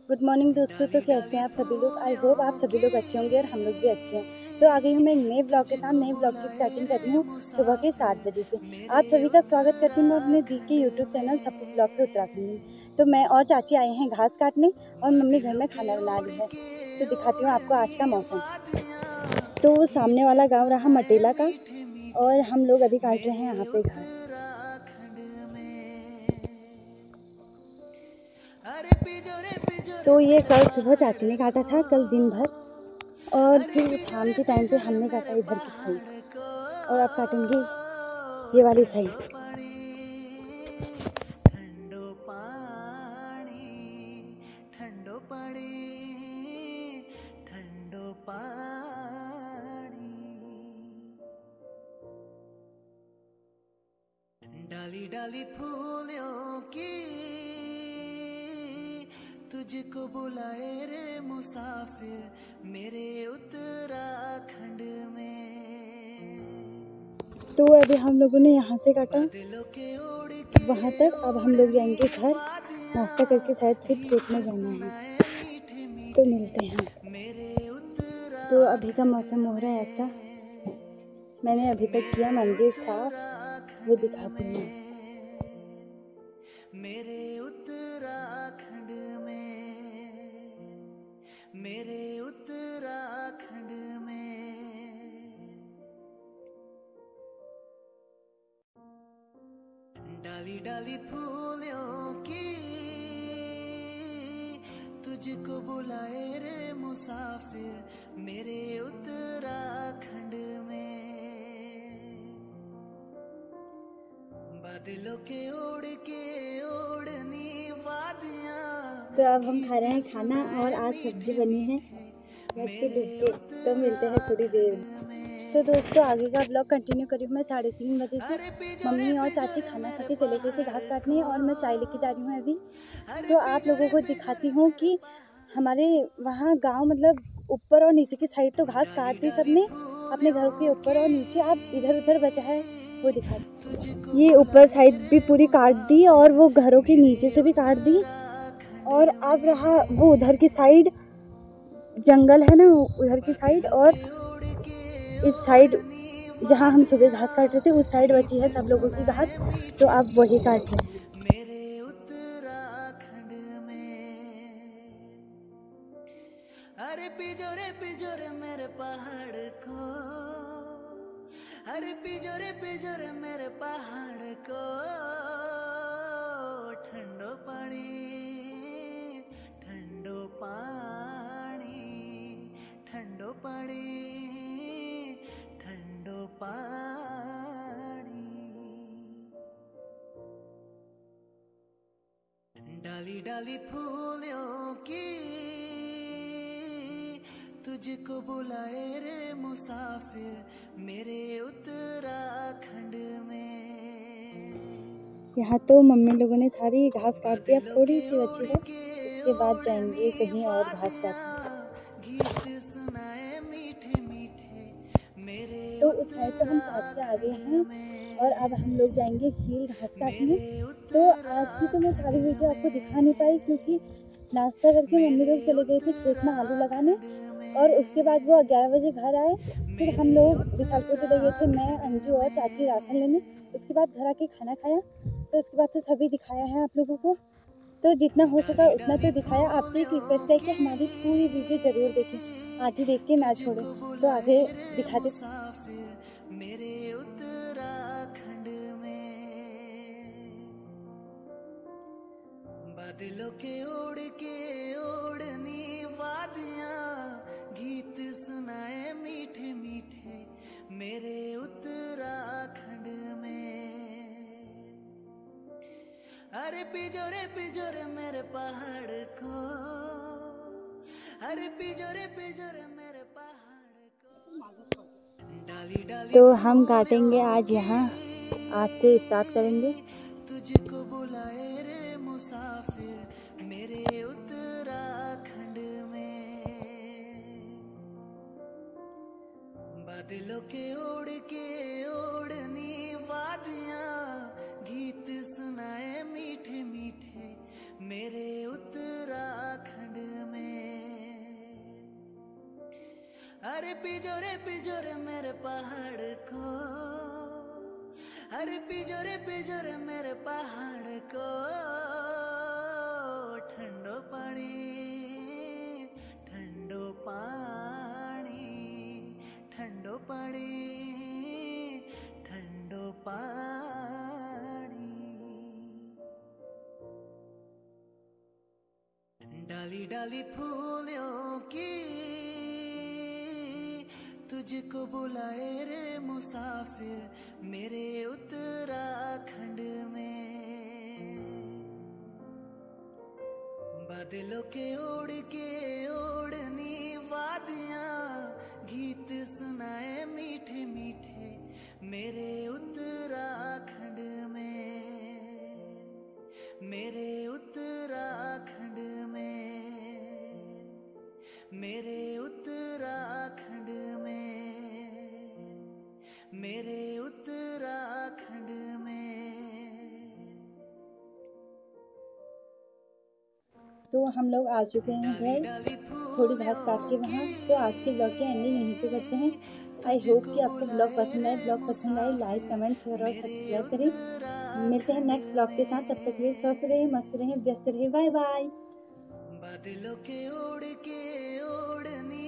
Good morning दोस्तों। तो कैसे हैं आप सभी लोग? आई होप आप सभी लोग अच्छे होंगे और हम लोग भी अच्छे हैं। तो आ गई हूँ मैं एक नए ब्लॉग के साथ। नए ब्लॉग की स्टार्टिंग कर रही हूँ सुबह के 7 बजे से। आप सभी का स्वागत करती हूँ मैं अपने दी के यूट्यूब चैनल सप्पू ब्लॉग पे उत्तराखंड में। तो मैं और चाची आए हैं घास काटने और मम्मी घर में खाना बना रही है। तो दिखाती हूँ आपको आज का मौसम। तो सामने वाला गाँव रहा मटेला का और हम लोग अभी काट रहे हैं यहाँ पे घास। तो ये कल सुबह चाची ने काटा था, कल दिन भर, और फिर शाम के टाइम पे हमने काटा इधर की साइड और अब काटेंगे ये वाली साइड। डाली डाली फूलों की तुझको बुलाए रे मुसाफिर मेरे उत्तराखंड में। तो अभी हम लोगों ने यहाँ से काटा वहाँ तक। अब हम लोग जाएंगे घर, नाश्ता करके शायद फिर खेत में जाना है। तो मिलते हैं। तो अभी का मौसम हो रहा है ऐसा। मैंने अभी तक किया मंदिर साफ, वो दिखाती हूँ। मेरे उत्तराखंड में, मेरे उत्तराखंड में। डाली डाली फूलों की तुझको बुलाए रे मुसाफिर मेरे उत्तराखंड में। बादलों के ओढ़ के ओढ़नी वादियां। तो अब हम खा रहे हैं खाना और आज सब्जी बनी है मटके डुबके। तो मिलते हैं थोड़ी देर में। तो दोस्तों आगे का ब्लॉग कंटिन्यू करी हूँ मैं 3:30 बजे से। मम्मी और चाची खाना खा के चले गए थे घास काटने और मैं चाय लेके जा रही हूँ अभी। तो आप लोगों को दिखाती हूँ कि हमारे वहाँ गांव मतलब ऊपर और नीचे की साइड तो घास काट दी सबने अपने घरों के ऊपर और नीचे। अब इधर उधर बचा है वो दिखाती। ये ऊपर साइड भी पूरी काट दी और वो घरों के नीचे से भी काट दी। और अब रहा वो उधर की साइड जंगल है ना, उधर की साइड, और इस साइड जहाँ हम सुबह घास काट रहे थे उस साइड बची है सब लोगों की घास। तो आप वही काट रहे हैं। मेरे उत्तराखंड में। अरे पिजोरे मेरे पहाड़ को, अरे पिजोरे मेरे पहाड़ को। ठंडो पानी, ठंडो पानी, ठंडो पानी, ठंडो पानी। डाली डाली फूलों की तुझको बुलाए रे मुसाफिर मेरे उत्तराखंड में। यहाँ तो मम्मी लोगों ने सारी घास काट दी, अब थोड़ी सी बची है, उसके बाद जाएंगे कहीं और घास काटने। गीत सुनाए मीठे मीठे मेरे तो उस साइड तो हम काट के आ गए हैं और अब हम लोग जाएंगे खील घास काटने। तो आज की तो मैं सारी वीडियो आपको दिखा नहीं पाई क्योंकि नाश्ता करके मम्मी लोग चले गए थे खेत में आलू लगाने और उसके बाद वो 11 बजे घर आए। फिर हम लोग विशालपुर चले गए थे, मैं अंजू और चाची राशन लेने। उसके बाद घर आके खाना खाया। तो उसके बाद तो सभी दिखाया है आप लोगों को। तो जितना हो सका उतना तो दिखाया। आपसे एक रिक्वेस्ट है कि हमारी पूरी वीडियो ज़रूर देखें, आधी देख के ना छोड़ें। तो आगे दिखाते मेरे उत्तराखंड में। बादलों के ओढ़ के ओढ़नी वादियां गीत सुनाए मीठे मीठे मेरे उत्तराखंड में। अरे पिजोरे मेरे पहाड़ को, अरे पिजोरे मेरे पहाड़ को। डाली डाली तो हम काटेंगे आज यहाँ, आज से स्टार्ट करेंगे। तुझको बुलाए रे मुसाफिर मेरे उत्तराखंड में। बादलों के ओढ़ के ओढ़नी वादियां गीत सुनाए मीठे मीठे मेरे उत्तराखंड अरे पिजो रे मेरे पहाड़ को, अरे पिजो रे मेरे पहाड़ को, ठंडो पानी ठंडो पानी, ठंडो पानी ठंडो पानी। डाली डाली फूलों की तुझको बुलाए रे मुसाफिर, मेरे उत्तराखंड में बादलों के ओढ़नी वादियां, गीत सुनाए मीठे मीठे मेरे उत्तराखंड में, मेरे उत्तराखंड में, मेरे उत्तराखंड में, मेरे उत्तराखंड में। तो हम लोग आ चुके हैं घर, थोड़ी घास काट के वहाँ। तो आज के ब्लॉग की एंडिंग यहीं पे करते हैं। आई होप कि आपको ब्लॉग पसंद आए। ब्लॉग पसंद आए लाइक कमेंट शेयर और सब्सक्राइब करें। मिलते हैं नेक्स्ट ब्लॉग के साथ। तब तक के लिए स्वस्थ रहे, मस्त रहे, व्यस्त रहे। Bye bye. बादलों के ओढ़नी